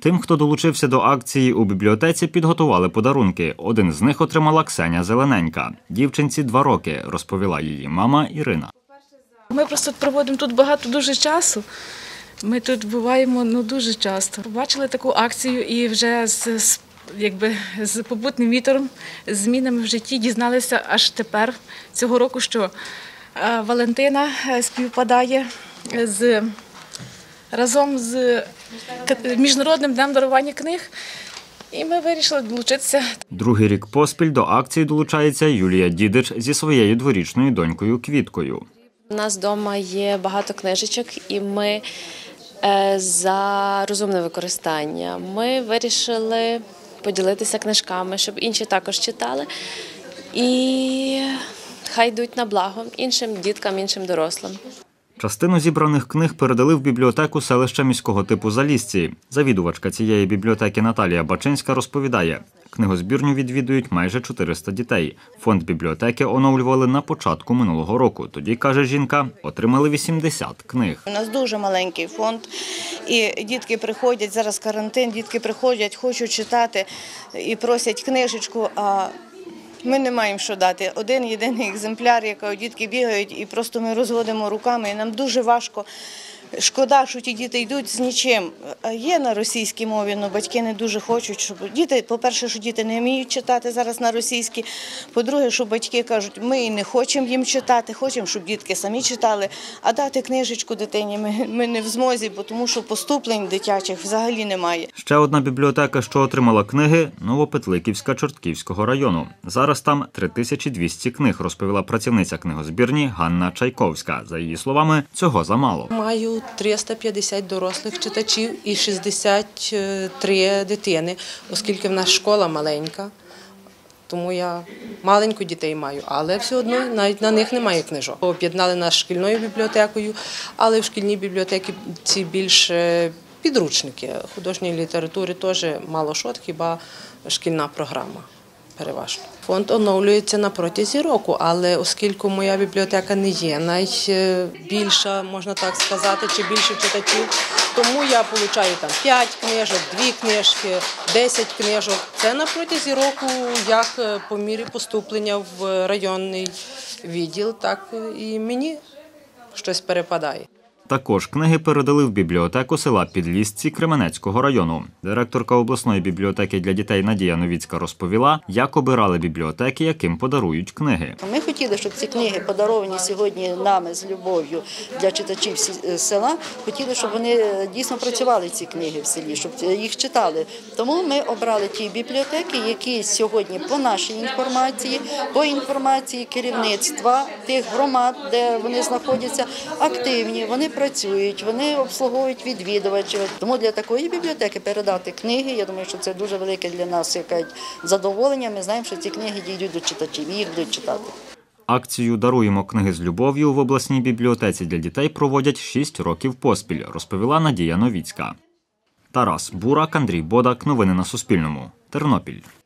Тим, хто долучився до акції, у бібліотеці підготували подарунки. Один з них отримала Ксеня Зелененька. Дівчинці 2 роки, розповіла її мама Ірина. Ми просто проводимо тут багато дуже часу. Ми тут буваємо дуже часто. Побачили таку акцію і вже з попутним вітром, з змінами в житті дізналися аж тепер, цього року, що Валентина співпадає разом з Міжнародним днем дарування книг. І ми вирішили долучитися. Другий рік поспіль до акції долучається Юлія Дідич зі своєю дворічною донькою Квіткою. У нас вдома є багато книжечок, і ми за розумне використання. Ми вирішили поділитися книжками, щоб інші також читали. І хай йдуть на благо іншим діткам, іншим дорослим. Частину зібраних книг передали в бібліотеку селища міського типу Залісці. Завідувачка цієї бібліотеки Наталія Бачинська розповідає, книгозбірню відвідують майже 400 дітей. Фонд бібліотеки оновлювали на початку минулого року. Тоді, каже жінка, отримали 80 книг. У нас дуже маленький фонд, і дітки приходять, зараз карантин, дітки приходять, хочуть читати і просять книжечку, а ми не маємо що дати. Один єдиний екземпляр, який дітки бігають, і просто ми розводимо руками, і нам дуже важко. Шкода, що ті діти йдуть з нічим. Є на російській мові, але батьки не дуже хочуть, щоб діти, по-перше, що діти не вміють читати зараз на російській, по-друге, що батьки кажуть, ми і не хочемо їм читати, хочемо, щоб дітки самі читали, а дати книжечку дитині ми не в змозі, тому що поступлень дитячих взагалі немає. Ще одна бібліотека, що отримала книги – Новопетликівська Чортківського району. Зараз там 3200 книг, розповіла працівниця книгозбірні Ганна Чайковська. За її словами, цього замало. Маю 350 дорослих читачів і 63 дитини, оскільки в нас школа маленька, тому я маленьку дітей маю, але все одно навіть на них немає книжок. Об'єднали нас з шкільною бібліотекою, але в шкільній бібліотеці ці більше підручники. Художньої літератури теж мало що, хіба шкільна програма. Переважно. Фонд оновлюється на протязі року, але оскільки моя бібліотека не є найбільша, можна так сказати, чи більше читачів, тому я отримую там 5 книжок, 2 книжки, 10 книжок. Це на протязі року, як по мірі поступлення в районний відділ, так і мені щось перепадає. Також книги передали в бібліотеку села Підлісці Кременецького району. Директорка обласної бібліотеки для дітей Надія Новіцька розповіла, як обирали бібліотеки, яким подарують книги. Ми хотіли, щоб ці книги, подаровані сьогодні нами з любов'ю для читачів села, хотіли, щоб вони дійсно працювали, ці книги в селі, щоб їх читали. Тому ми обрали ті бібліотеки, які сьогодні по нашій інформації, по інформації керівництва тих громад, де вони знаходяться, активні, вони працюють, вони обслуговують відвідувачів. Тому для такої бібліотеки передати книги, я думаю, що це дуже велике для нас якесь задоволення. Ми знаємо, що ці книги дійдуть до читачів, їх будуть читати. Акцію «Даруємо книги з любов'ю» в обласній бібліотеці для дітей проводять 6 років поспіль, розповіла Надія Новіцька. Тарас Бурак, Андрій Бодак. Новини на Суспільному. Тернопіль.